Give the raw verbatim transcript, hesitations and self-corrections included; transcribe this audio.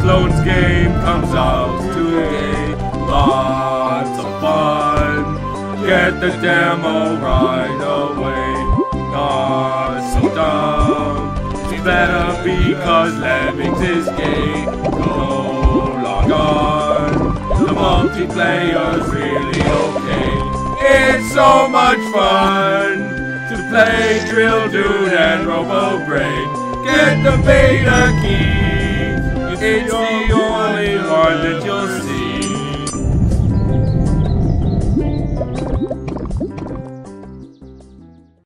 Clones game comes out today. Lots of fun. Get the demo right away. Not so dumb. It's better because Lemmings is gay. Go log on. The multiplayer's really okay. It's so much fun to play Drill Dude and Robo Brain. Get the beta keys. It's the